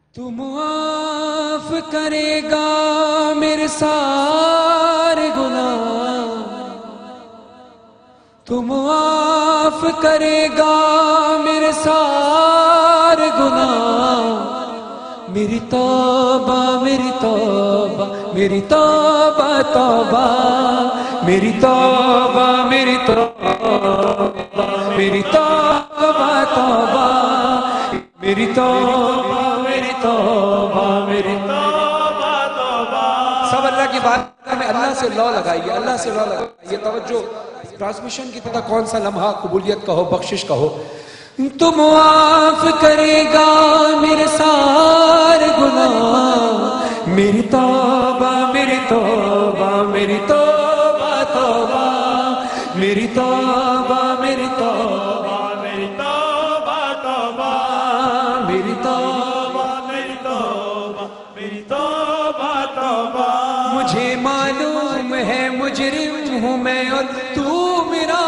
تو معاف کرے گا میرے سارے گناہ، تو معاف کرے گا میرے سارے گناہ، میری توبہ میری توبہ میری توبہ توبہ، میری توبہ میری توبہ میری توبہ توبہ، میری توبہ میری توبہ میری توبہ توبہ۔ سب اللہ کی بات میں اللہ سے لو لگائیے، اللہ سے لو لگائیے، توجہ۔ ٹرانسمیشن کی طرح کون سا لمحہ قبولیت کا ہو، بخشش کا ہو۔ تو معاف کرے گا میرے سارے گناہ، میری توبہ میری توبہ میری توبہ توبہ، میری توبہ میری توبہ میری توبہ توبہ، میری توبہ میری توبہ میری توبہ توبہ۔ مجھے معلوم ہے مجرم ہوں میں اور تو میرا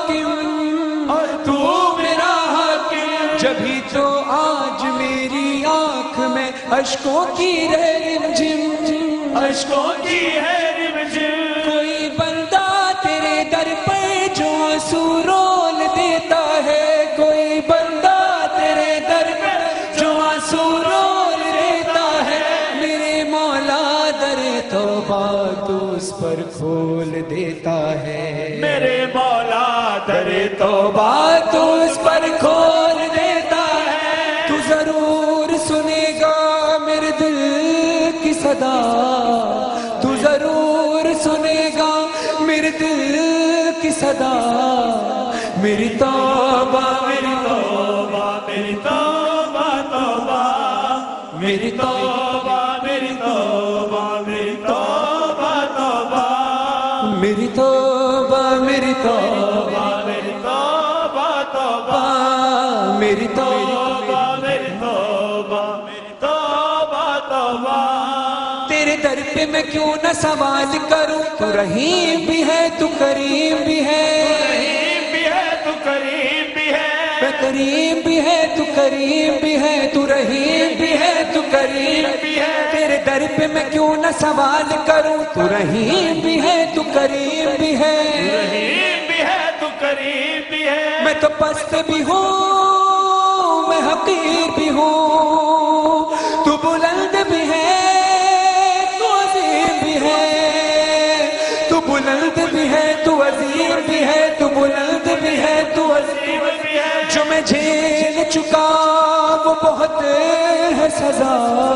حاکم، اور تو میرا حاکم، جبھی تو آج میری آنکھ میں اشکوں کی ہے رمجم، اشکوں کی ہے رمجم۔ کوئی بندہ تیرے در پہ جو آنسو رول دیتا ہے، کوئی بندہ تیرے در پہ جو آنسو رول دیتا ہے، میرے مولا در توبہ تو اس پر کھول دیتا ہے، میرے مولا در توبہ تو اس پر کھول دیتا ہے۔ تو ضرور سنے گا میرے دل کی صدا، تو ضرور سنے گا میرے دل کی صدا، میری توبہ میری توبہ میری توبہ توبہ، میری توبہ میری توبہ میری توبہ توبہ، میری توبہ میری توبہ میری توبہ توبہ، میری توبہ میری توبہ میری توبہ توبہ۔ تیرے در پہ میں کیوں نہ سوال کروں، تو رحیم بھی ہے تو کریم بھی ہے، رحیم بھی ہے تو کریم بھی ہے، میں کریم بھی ہے تو کریم بھی ہے، تو رحیم بھی ہے تو کریم بھی ہے۔ تیرے در پہ میں کیوں نہ سوال کروں، تو رحیم بھی ہے تو کریم بھی ہے، رحیم بھی ہے تو کریم بھی ہے۔ میں تو پست بھی ہوں میں حقیر بھی ہوں، تو بلند بھی ہے تو عظیم بھی ہے، تو بلند بھی ہے تو عظیم بھی ہے، تو بلند بھی ہے تو عظیم بھی ہے۔ جو میں جھیل چکا وہ بہت ہے سزا،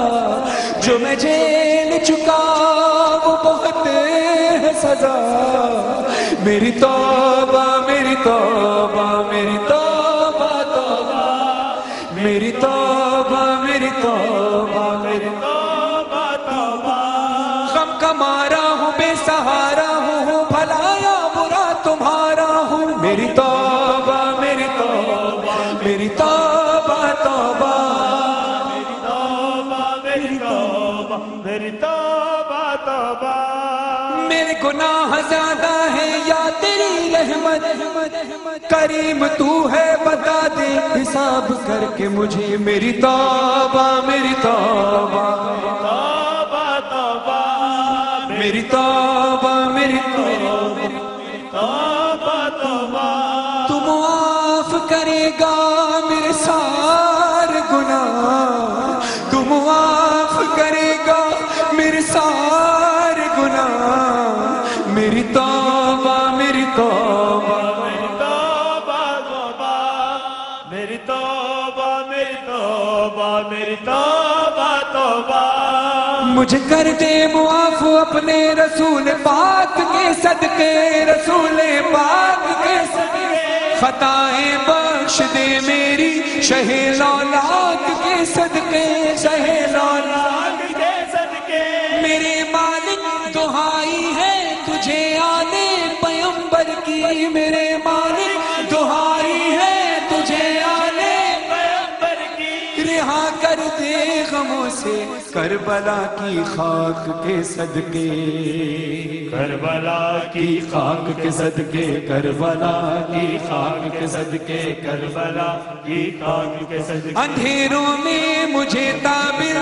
جو میں جھیل چکا وہ بہت ہے سزا، میری توبہ میری توبہ میری توبہ توبہ، میری توبہ میری توبہ میری توبہ توبہ۔ غم کا مارا ہوں بے سہارا ہوں، بھلا یا برا تمہارا ہوں، میری توبہ میری توبہ میری توبہ توبہ، میری توبہ میری توبہ میری توبہ توبہ۔ میرے گناہ زیادہ ہے یا تیری رحمت، کریم تو ہے بتا دے حساب کر کے مجھے، میری توبہ میری توبہ توبہ توبہ، میری توبہ میری توبہ توبہ توبہ۔ تو معاف کرے گا میرے سارے گناہ، تو معاف کرے گا میرے سارے گناہ، میری توبہ میری توبہ میری توبہ توبہ، میری توبہ میری توبہ میری توبہ توبہ۔ مجھے کر دے معاف اپنے رسول پاک کے صدقے، رسول پاک کے صدقے، خطائیں بخش دے میری شہ لولاک کے صدقے، شہ لولاک کے صدقے۔ میرے مالک دعائی ہے تجھے آنے پیغمبر کی، میرے مالک دعائی ہے تجھے آنے پیغمبر کی، رہا کر دے غموں سے کربلا کی خاک کے صدقے، کربلا کی خاک کے صدقے، کربلا کی خاک کے صدقے، کربلا کی خاک کے صدقے۔ اندھیروں میں مجھے تعبیر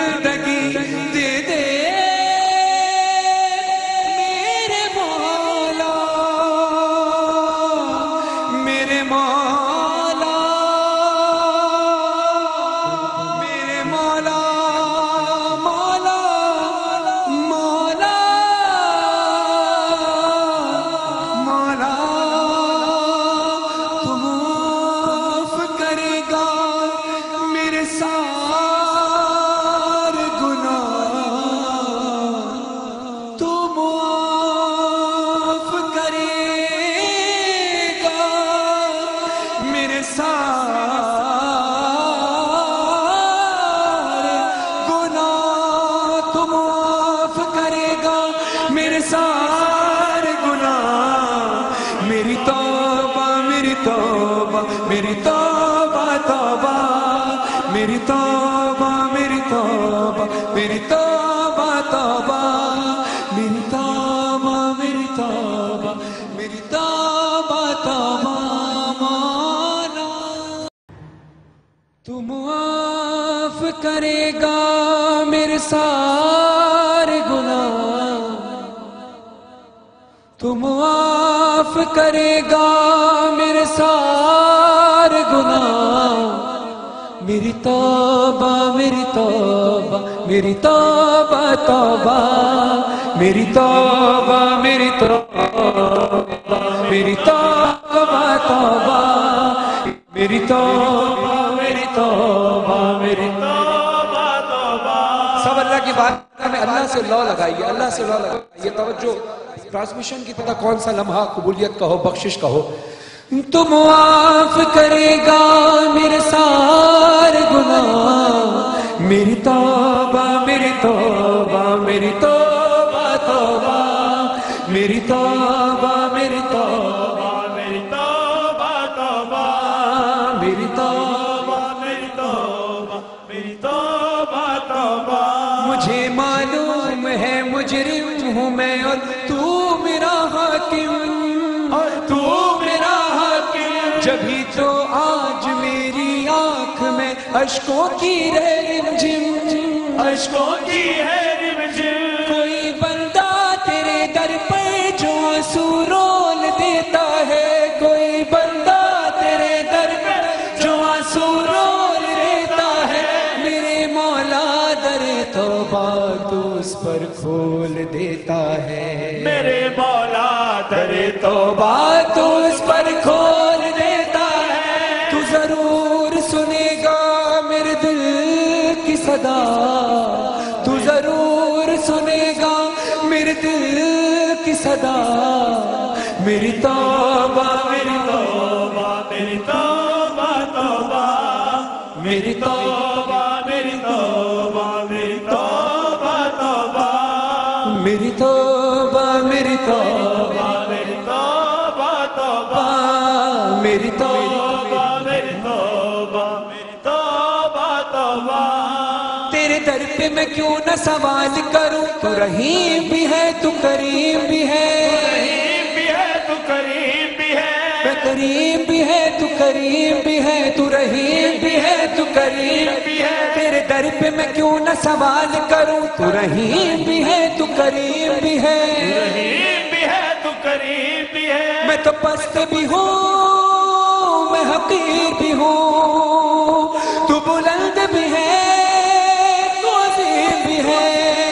سارے گناہ، میری توبہ میری توبہ میری توبہ توبہ، میری توبہ میری توبہ میری توبہ توبہ، میری توبہ میری توبہ میری توبہ توبہ مولا۔ تو معاف کرے گا میرے سارے گناہ، تو معاف کرے گا میرے سارے گناہ، میری توبہ میری توبہ میری توبہ توبہ، میری توبہ میری توبہ میری توبہ توبہ، میری توبہ میری توبہ میری توبہ توبہ۔ سب اللہ کی بات میں اللہ سے لو لگائیے، اللہ سے لو لگائیے، توجہ ٹرانسمیشن کی طرح کون سا لمحہ قبولیت کا ہو، بخشش کا ہو۔ تو معاف کرے گا میرے سارے گناہ، میری توبہ میری توبہ میری توبہ توبہ، میری توبہ میری توبہ میری توبہ توبہ، میری توبہ میری توبہ میری توبہ توبہ۔ مجھے معلوم ہے مجرم ہوں میں اور تو میرا حاکم، اور تو میرا حاکم، جبھی تو آج میری آنکھ میں اشکوں کی ہے رمجم، اشکوں کی ہے رمجم۔ کوئی بندہ تیرے در پر جو آنسو رول دیتا ہے، کوئی بندہ تیرے در پر جو آنسو رول دیتا ہے، میرے مولا در توبہ تو اس پر کھول دیتا ہے، میرے مولا در توبہ تو اس پر کھول دیتا ہے۔ تو ضرور سنے گا میرے دل کی صدا، تو ضرور سنے گا میرے دل کی صدا، میری توبہ میری توبہ میری توبہ توبہ، میری توبہ میری توبہ میری توبہ توبہ، میری توبہ میری توبہ میری توبہ توبہ، میری توبہ میری توبہ میری توبہ توبہ۔ تیرے در پہ میں کیوں نہ سوال کروں، تو رحیم بھی ہے تو کریم بھی ہے، رحیم بھی ہے تو کریم بھی ہے، میں کریم بھی ہے تو کریم بھی ہے، تو رحیم بھی ہے تو کریم بھی ہے۔ تیرے در پہ میں کیوں نہ سوال کروں، تو رحیم بھی ہے تو کریم بھی ہے، رحیم بھی ہے تو کریم بھی ہے۔ میں تو پست بھی ہوں میں حقیر بھی ہوں، تو بلند بھی ہے تو عظیم بھی ہے،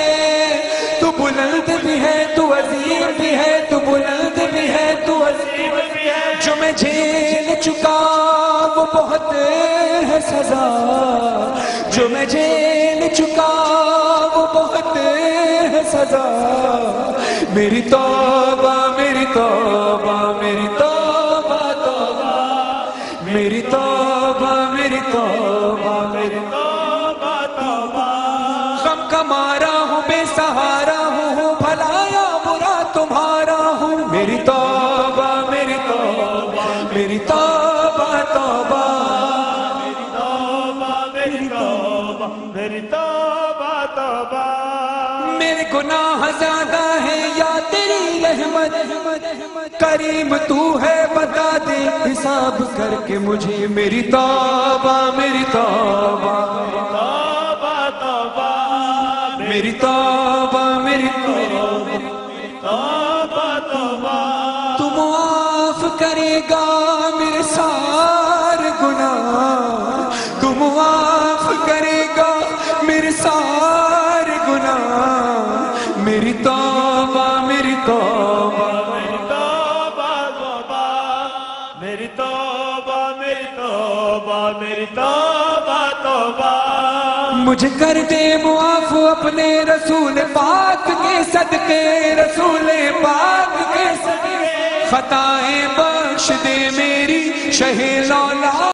تو بلند بھی ہے تو عظیم بھی ہے، تو بلند بھی ہے تو عظیم بھی ہے۔ جو میں جھیل چکا وہ بہت ہے سزا، جو میں جھیل چکا وہ بہت ہے سزا، میری توبہ میری توبہ میری توبہ توبہ، میری توبہ میری توبہ میری توبہ توبہ۔ غم کا مارا ہوں بے سہارا ہوں، بھلا یا برا تمہارا ہوں، میری توبہ میری توبہ میری توبہ توبہ، میری توبہ میری توبہ میری توبہ توبہ۔ میرے گناہ زیادہ ہیں یا تیری رحمت، کریم تو ہے بتا دے حساب کر کے مجھے، میری توبہ میری توبہ توبہ توبہ، میری توبہ میری توبہ توبہ توبہ۔ تو معاف کرے گا میرے سارے گناہ، تو معاف کرے گا میرے سارے گناہ، میری توبہ میری توبہ میری توبہ توبہ، میری توبہ میری توبہ میری توبہ توبہ۔ مجھے کر دے معاف اپنے رسول پاک کے صدقے، رسول پاک کے صدقے، خطائیں بخش دے میری شہ لولا